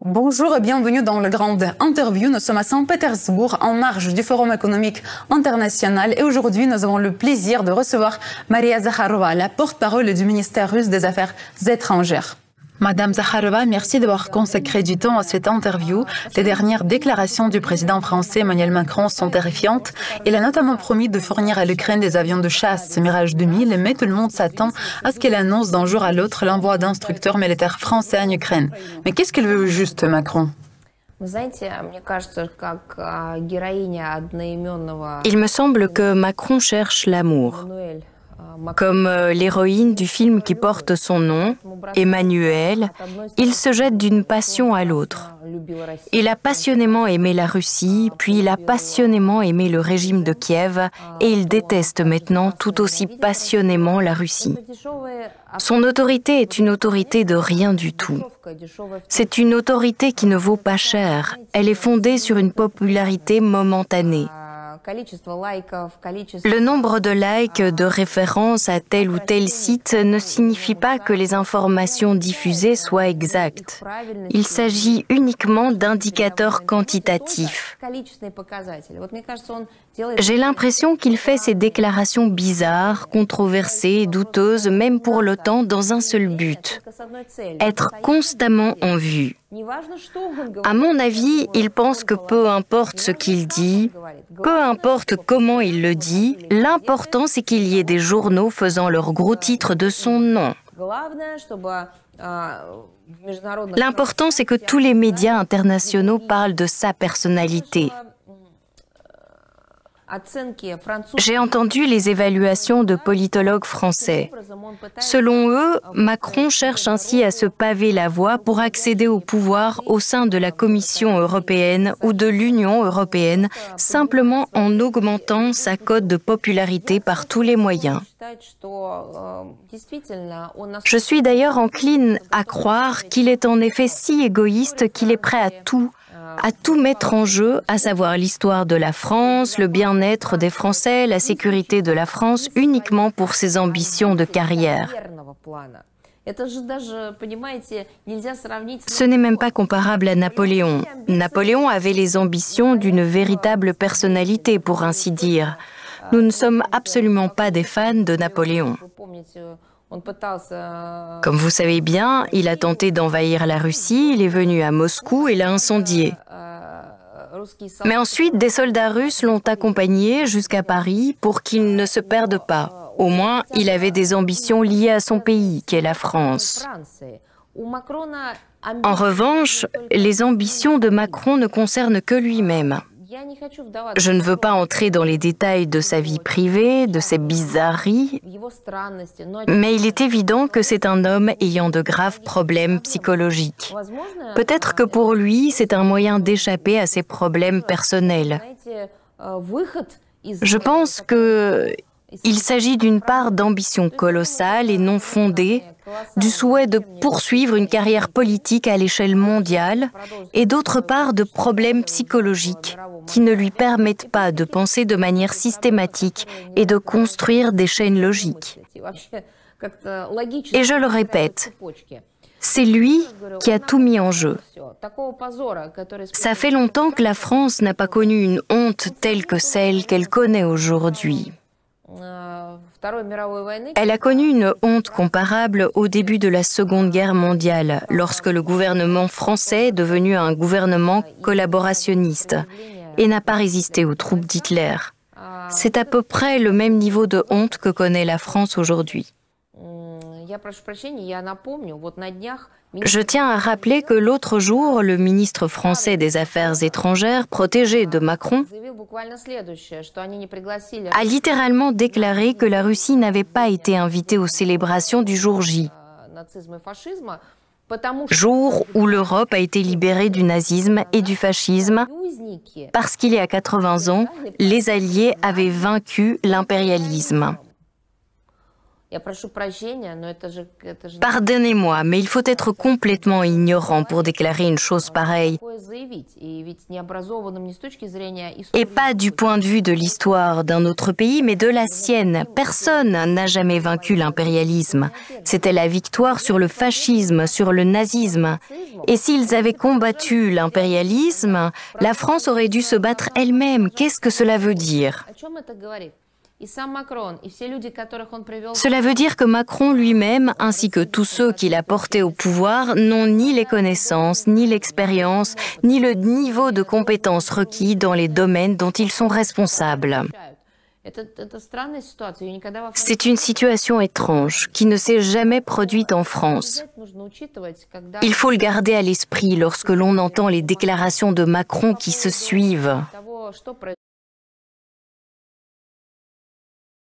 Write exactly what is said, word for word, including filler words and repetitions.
Bonjour et bienvenue dans la grande interview. Nous sommes à Saint-Pétersbourg en marge du Forum économique international et aujourd'hui nous avons le plaisir de recevoir Maria Zakharova, la porte-parole du ministère russe des Affaires étrangères. Madame Zakharova, merci d'avoir consacré du temps à cette interview. Les dernières déclarations du président français Emmanuel Macron sont terrifiantes. Il a notamment promis de fournir à l'Ukraine des avions de chasse Mirage deux mille, mais tout le monde s'attend à ce qu'il annonce d'un jour à l'autre l'envoi d'instructeurs militaires français en Ukraine. Mais qu'est-ce qu'il veut juste, Macron ? Il me semble que Macron cherche l'amour. Comme l'héroïne du film qui porte son nom, Emmanuel, il se jette d'une passion à l'autre. Il a passionnément aimé la Russie, puis il a passionnément aimé le régime de Kiev, et il déteste maintenant tout aussi passionnément la Russie. Son autorité est une autorité de rien du tout. C'est une autorité qui ne vaut pas cher. Elle est fondée sur une popularité momentanée. Le nombre de likes, de références à tel ou tel site ne signifie pas que les informations diffusées soient exactes. Il s'agit uniquement d'indicateurs quantitatifs. J'ai l'impression qu'il fait ces déclarations bizarres, controversées, douteuses, même pour l'OTAN, dans un seul but: être constamment en vue. À mon avis, il pense que peu importe ce qu'il dit, peu importe comment il le dit, l'important c'est qu'il y ait des journaux faisant leur gros titre de son nom. L'important c'est que tous les médias internationaux parlent de sa personnalité. J'ai entendu les évaluations de politologues français. Selon eux, Macron cherche ainsi à se paver la voie pour accéder au pouvoir au sein de la Commission européenne ou de l'Union européenne, simplement en augmentant sa cote de popularité par tous les moyens. Je suis d'ailleurs encline à croire qu'il est en effet si égoïste qu'il est prêt à tout, à tout mettre en jeu, à savoir l'histoire de la France, le bien-être des Français, la sécurité de la France, uniquement pour ses ambitions de carrière. Ce n'est même pas comparable à Napoléon. Napoléon avait les ambitions d'une véritable personnalité, pour ainsi dire. Nous ne sommes absolument pas des fans de Napoléon. Comme vous savez bien, il a tenté d'envahir la Russie, il est venu à Moscou et l'a incendié. Mais ensuite, des soldats russes l'ont accompagné jusqu'à Paris pour qu'il ne se perde pas. Au moins, il avait des ambitions liées à son pays, qu'est la France. En revanche, les ambitions de Macron ne concernent que lui-même. Je ne veux pas entrer dans les détails de sa vie privée, de ses bizarreries, mais il est évident que c'est un homme ayant de graves problèmes psychologiques. Peut-être que pour lui, c'est un moyen d'échapper à ses problèmes personnels. Je pense que il s'agit d'une part d'ambition colossale et non fondée, du souhait de poursuivre une carrière politique à l'échelle mondiale, et d'autre part de problèmes psychologiques qui ne lui permettent pas de penser de manière systématique et de construire des chaînes logiques. Et je le répète, c'est lui qui a tout mis en jeu. Ça fait longtemps que la France n'a pas connu une honte telle que celle qu'elle connaît aujourd'hui. Elle a connu une honte comparable au début de la Seconde Guerre mondiale, lorsque le gouvernement français est devenu un gouvernement collaborationniste et n'a pas résisté aux troupes d'Hitler. C'est à peu près le même niveau de honte que connaît la France aujourd'hui. Je tiens à rappeler que l'autre jour, le ministre français des Affaires étrangères, protégé de Macron, a littéralement déclaré que la Russie n'avait pas été invitée aux célébrations du jour J, jour où l'Europe a été libérée du nazisme et du fascisme, parce qu'il y a quatre-vingts ans, les Alliés avaient vaincu l'impérialisme. Pardonnez-moi, mais il faut être complètement ignorant pour déclarer une chose pareille. Et pas du point de vue de l'histoire d'un autre pays, mais de la sienne. Personne n'a jamais vaincu l'impérialisme. C'était la victoire sur le fascisme, sur le nazisme. Et s'ils avaient combattu l'impérialisme, la France aurait dû se battre elle-même. Qu'est-ce que cela veut dire ? Cela veut dire que Macron lui-même, ainsi que tous ceux qu'il a portés au pouvoir, n'ont ni les connaissances, ni l'expérience, ni le niveau de compétences requis dans les domaines dont ils sont responsables. C'est une situation étrange qui ne s'est jamais produite en France. Il faut le garder à l'esprit lorsque l'on entend les déclarations de Macron qui se suivent.